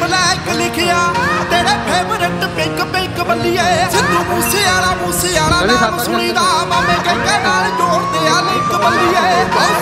black लिखिया तेरे favourite pink pink बल्लिए सिद्धू मूसे वाला नाम सुनीदा मामे के नाल जोड़ दिया लिंक बल्लिए